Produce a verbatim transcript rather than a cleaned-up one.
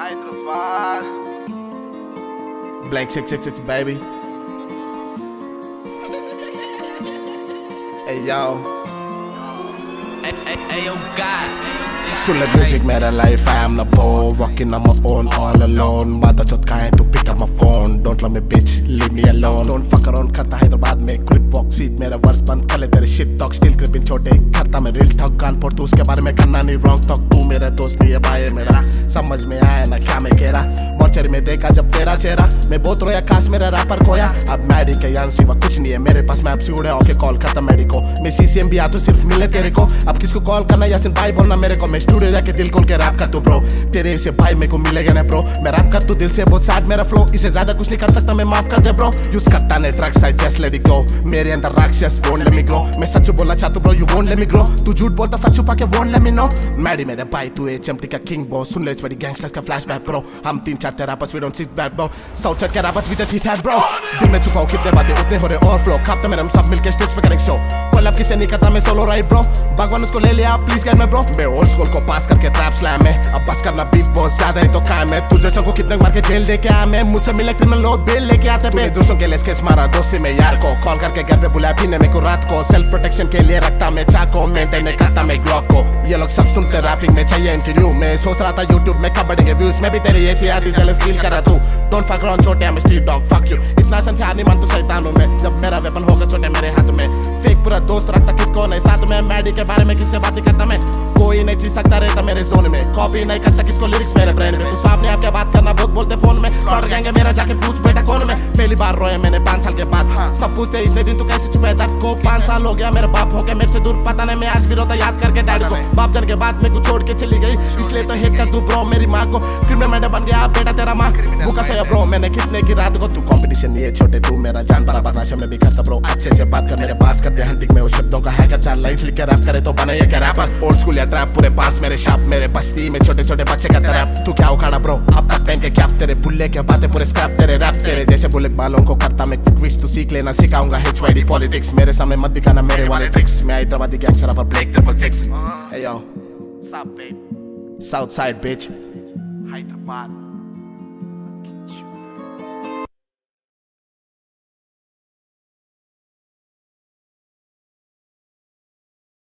Hyderabad. Black six six six baby. Hey yo. Hey, hey, hey yo God. Full of music, made a life, I am the poor. Walking on my own, all alone. Mother chot kahe to pick up my phone. Don't love me bitch, leave me alone. Don't fuck around, karta Hyderabad mein grip walk sweet. Mera verse band kar le tere shit talk. Still gripping chote, karta mein real talk. Kanpur tu uske baare mein karna nahi wrong talk. Tu mera dost nahi hai bhai mera. Samajh mein aaya na kya main keh raha. Mortuary mein dekha jab tera chehra. Main bahut roya kash mera rapper khoya. Ab Madi ke yan siwa kuch nahi hai mere paas. Main ab siude hoke call karta Madi ko. Main C C M bhi aa to sirf milne tere ko. Ab kisko call karna yasin bhai bolna mere ko. Main studio जाके दिल खोल के rap कर तू bro. तेरे से भाई मेरे को मिलेगा ना ब्रो. मैं रैप कर तू दिल से, बहुत सैड मेरा फ्लो. इसे ज्यादा कुछ नहीं कर सकता मैं, माफ कर दे ब्रो. यूज करता ने drugs, I just let it go. मेरे अंदर राक्षस वोंट लेट मी ग्रो. मैं सच बोलना चाहता bro, you won't let me grow. तू झूठ बोलता सच छुपा के won't let me know. Maddy मेरे भाई तू है चमटी का किंग बो. सुन ले इस बड़ी गैंगस्टर्स का फ्लैशबैक ब्रो. हम तीन चार तेरा आपस we don't sit back bro. South चट के rappers we just hit head bro. दिल में छुपाओ कितने बातें उतने हो रहे और फ्लो. खापता मेरे हम सब मिलके स्टेज पे करेंगे शो. कोलैब किसे नहीं करता मैं सोलो राइड ब्रो. भगवान उसको ले लिया प्लीज गेट मी ब्रो. मैं ओल्ड स्कूल को पास करके ट्रैप स्लैम में. अब बस करना बीट बहुत ज्यादा है तो कायम है. तुझे सबको कितने मार के जेल दे के आया मैं. मुझसे मिले क्रिमिनल लोग बेल लेके आते पे. दोस्तों के लिए केस मारा दोस्त से मैं यार को. कॉल करके घर पे बुलाया पीने में को रात को. सेल्फ प्रोटेक्शन के लिए रखता मैं चाको. मेंटेन करता मैं ग्लॉक को. ये लोग सब सुनते रैपिंग में चाहिए इनकी न्यू. मैं सोच रहा था यूट्यूब में कब बढ़ेंगे व्यूज. मैं भी तेरे ऐसे यार जेलस फील कर रहा तू. डोंट फक अराउंड छोटे मैं स्ट्रीट डॉग फक यू. इतना संसार नहीं मान तू शैतान हूं मैं. जब मेरा वेपन होगा छोटे मेरे हाथ में. फेक पूरा दोस्त रखता किसको नहीं साथ में. मैडी के बारे में किससे बातें करता मैं. कोई नहीं चीज सकता रहता मेरे जोन में. कॉपी नहीं करता किसको लिरिक्स मेरे ब्रेन में. तू सामने आपके बात करना बहुत बोलते फोन में. लौट गएंगे मेरा जाके पूछ बेटा कौन में. पहली बार रोया मैंने पाँच साल के बाद. सब पूछते इतने दिन तू कैसे छुपे दर्द को. पाँच साल हो गया मेरा बाप हो गया मेरे से दूर. पता नहीं मैं आज भी रोता याद करके डैडी को. बाप जन के बाद मेरे को छोड़ के चली गई. इसलिए तो हिट कर तू ब्रो मेरी माँ को. क्रिमिनल मैडम बन गया बेटा तेरा माँ. भूखा सोया ब्रो मैंने कितने की रात को. तू कॉम्पिटिशन नहीं है छोटे तू मेरा जान बराबर नाशा में भी करता ब्रो. अच्छे से बात कर मेरे पास करते हंटिंग में. उस शब्दों का हैकर चार लाइन्स लिख के रैप करे तो बने ये क्या रैपर. ओल्ड स्कूल या ट्रैप पूरे पास मेरे शाप. मेरे बस्ती में छोटे छोटे बच्चे करते रैप. तू क्या उखाड़ा ब्रो अब तक पहन के क्या. तेरे बुल्ले के बातें पूरे स्क्रैप. तेरे रैप तेरे जैसे बुल्ले बालों को करता मैं क्विज. तू सीख लेना सिखाऊंगा एच वाई डी पॉलिटिक्स. मेरे सामने मत दिखाना मेरे वाले ट्रिक्स. मैं हैदराबादी गैंगस्टर पर black triple six. Hey yo, What's up, babe? South side bitch. Hyderabad.